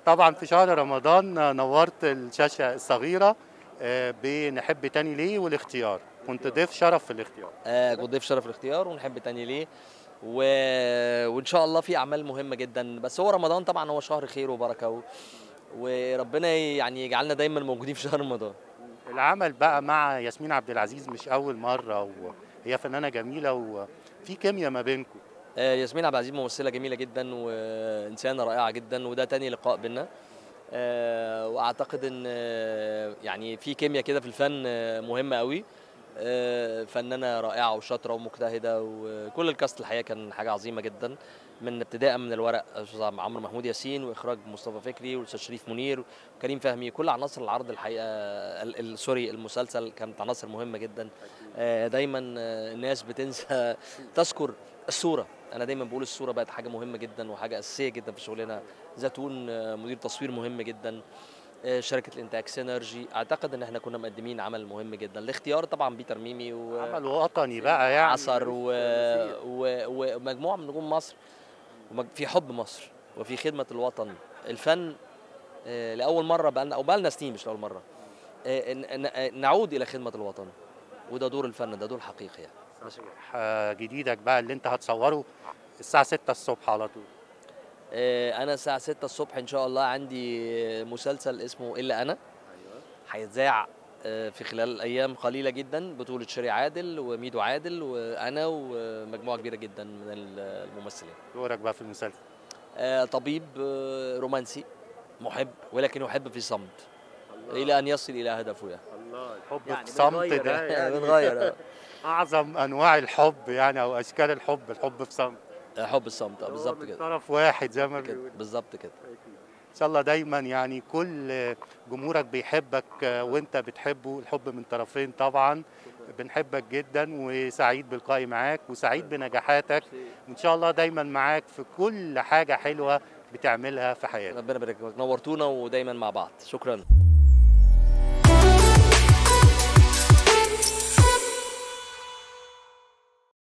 طبعا في شهر رمضان نورت الشاشة الصغيرة بنحب تاني ليه والاختيار، كنت ضيف شرف في الاختيار. كنت ضيف شرف الاختيار ونحب تاني ليه و... وان شاء الله في اعمال مهمه جدا، بس هو رمضان طبعا هو شهر خير وبركه وربنا يعني يجعلنا دايما موجودين في شهر رمضان. العمل بقى مع ياسمين عبد العزيز مش أول مرة، وهي فنانة جميلة وفي كيمياء ما بينكم. ياسمين عبد العزيز ممثله جميله جدا وانسانه رائعه جدا، وده تاني لقاء بينا. واعتقد ان يعني في كيمياء كده في الفن مهمه قوي. فنانه رائعه وشاطره ومجتهده، وكل الكاست الحقيقه كان حاجه عظيمه جدا، من ابتداء من الورق استاذ عمرو محمود ياسين، واخراج مصطفى فكري والاستاذ شريف منير وكريم فهمي. كل عناصر العرض الحقيقه سوري المسلسل كانت عناصر مهمه جدا. دايما الناس بتنسى تذكر الصوره. انا دايما بقول الصوره بقت حاجه مهمه جدا وحاجه اساسيه جدا في شغلنا. زيتون مدير تصوير مهم جدا، شركه الانتاج سينرجي. اعتقد ان احنا كنا مقدمين عمل مهم جدا. الاختيار طبعا بيتر ميمي عمل وطني بقى يعني عصر ومجموعه من نجوم مصر في حب مصر وفي خدمه الوطن. الفن لاول مره بقالنا سنين، مش لاول مره نعود الى خدمه الوطن، وده دور الفن، ده دور حقيقي يعني. صحيح. جديدك بقى اللي انت هتصوره الساعة 6 الصبح على طول. انا الساعه 6 الصبح ان شاء الله عندي مسلسل اسمه الا انا، هيتذاع في خلال ايام قليله جدا، بطوله شيري عادل وميدو عادل وانا ومجموعه كبيره جدا من الممثلين. دورك بقى في المسلسل؟ طبيب رومانسي محب، ولكن يحب في صمت الى ان يصل الى هدفه يعني. الله، الحب يعني في صمت ده يعني بنغير اعظم انواع الحب يعني، او اشكال الحب في صمت. حب الصمت بالظبط من كده. طرف واحد زي ما بيقولوا. بالظبط كده. ان شاء الله دايما يعني كل جمهورك بيحبك وانت بتحبه، الحب من طرفين طبعا. بنحبك جدا وسعيد بلقائي معاك وسعيد بنجاحاتك، وان شاء الله دايما معاك في كل حاجة حلوة بتعملها في حياتك. ربنا يبارك فيك، نورتونا ودايما مع بعض. شكرا.